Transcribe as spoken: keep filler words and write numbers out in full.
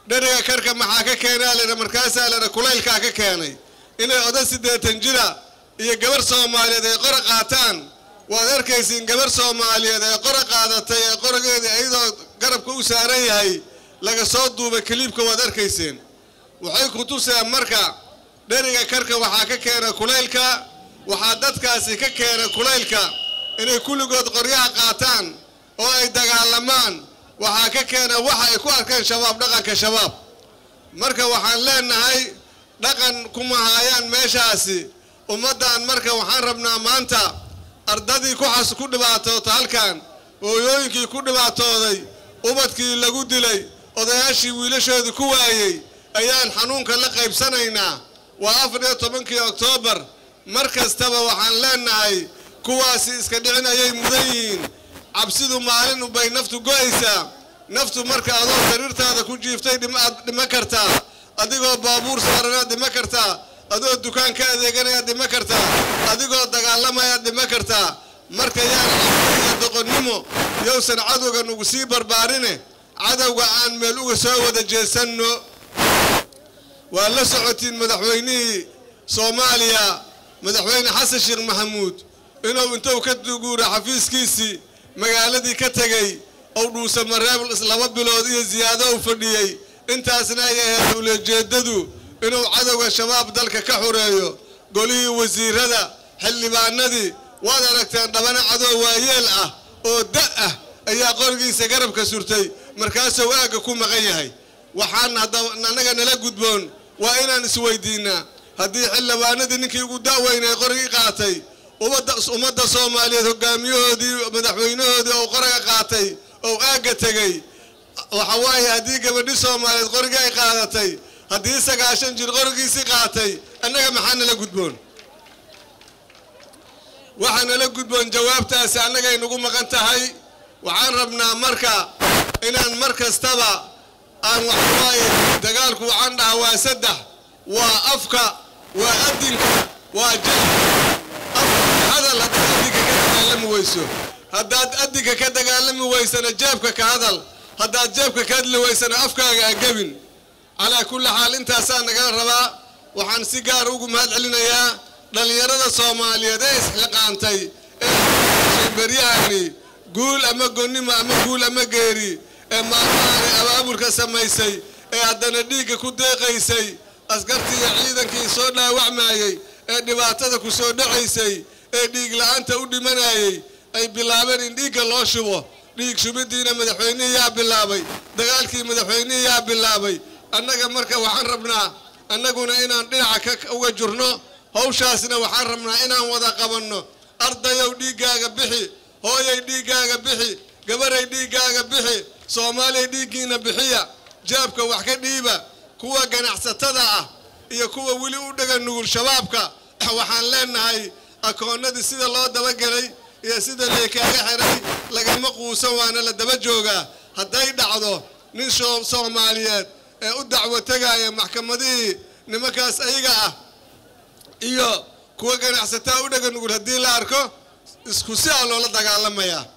درجة كركة محاكا كينا لنا مركاسة لنا كليل كاكا كيني إن أدرس ده تنجرا يجبر صومالي ده يقرأ قاتان وأدر كيسين جبر صومالي ده يقرأ قادته يقرأ ده أيضا قرب كوساري هاي لقى صوت دوب كليبك وأدر كيسين وحي كتوسة مركا درجة كركة وحاكا كينا كليلك وحدد كاسي كينا كليلك إن كل جود قرية قاتان أو أي دجالمان وحاكا كينا وحا يكون كان شباب دقن كشباب مركا وحان لنا هاي دقن كما هايان ماشاسي ومدان مركا وحان ربنا مانتا أردادي كوحاس كود باتو تهالكان ويوينكي كود باتو دي وبدكي لغو ديلي وداياشي ويلاشي كوايي أيان حنونك لقايب سنينا وافرية طبنكي أكتوبر مركز تبا وحان لنا هاي كواسي اسكدعنا يي مدين عبسيدو مالين وبين نفتو قويسا نفتو مركا أدو سريرتا هذا كون جيفتي دمكرتا أديقو بابور سارنا دمكرتا أدو الدكان كأديقنا دمكرتا أديقو دقالما دمكرتا مركا يان عبسيدو دقنمو يوسن عدوغا نقسي برباريني عدوغا آن ميلوغا سوى دا جيسانو وألا سعوتين مدحويني صوماليا مدحويني حسن الشيخ محمود إنو انتو كدوغورا حفيز كيسي مقالدي كتغي أو دوسا مريب الإسلام بلودية زيادة وفردية انت أثناء دولة جددو إنو عدوغا شباب دالك كحوريو قولي وزير هذا حلي باندي وانا ركتان دبانا عدو واييلة او دقة ايا قرقي سقرب كسورتي مركاسة واقا كو مغيهي وحان ناناقا نلاقود بون وانا نسويدينا هدي حلي باندي نكي قداوين قرقي قاتي ومدى صومالية هقاميوهدي مدحوينوهدي او قرقا قاتي او آقا تغي وحواي هدي قبدي صومالية قرقا قاتي هدي سقاشن جير قرقي سقاتي اناقا محانا نلاقود بون waxaan la gudboon jawaabtaas anaga inagu maqan tahay waxaan rabnaa marka inaan markastaba aan wax waay dagaalku waxaan dhaawaa saddex waa afka waa adinka waa jabka hadal adinka ka dagaalami weyso haddaad adinka ka dagaalami weysana jaabka ka hadal haddaad jaabka ka hadli weysana afkaaga gabin ala kulli xaal intaasaan naga rabaa waxaan si gaar ugu mahad celinayaa dhalinyarada Soomaaliyeed ee isxilqaantay ee baryaani guul ama goonnimo ama guul ama geeri ee maamaani abaabulka samaysay ee haddana dhiiga ku deeqaysay askartii ciidankii soo dhaawacmayay ee dhibaatada ku soo dhacaysay ee dhiig la'aanta u dhimanayay ay bilaabeen in dhiiga loo shubo dhiig shubidiina madaxweynaha bilaabay dagaalkii madaxweynaha bilaabay annaga marka waxaan rabnaa annaguna inaan dhinaca ka uga jirno hawshaasna waxaan rabnaa inaan wada qabanno ardayow dhiigaaga bixi hooyay dhiigaaga bixi gabaray dhiigaaga bixi Soomaaliya dhiigiina bixiya jaabka wax ka dhiiba kuwa ganacsatada ah iyo kuwa wili u dhagan nugul shabaabka waxaan leenahay akoonadii sida loo daba galay iyo sida leekaaga xiray lagama quusan waana la daba joogaa haday dhacdo nin Soomaaliyeed ee u dacwo tagaya maxkamadii nimankaas ayaga ah iyo kuwa ganacsatada u dhagan nugul hadii la arko isku si aan loola dagaalamaya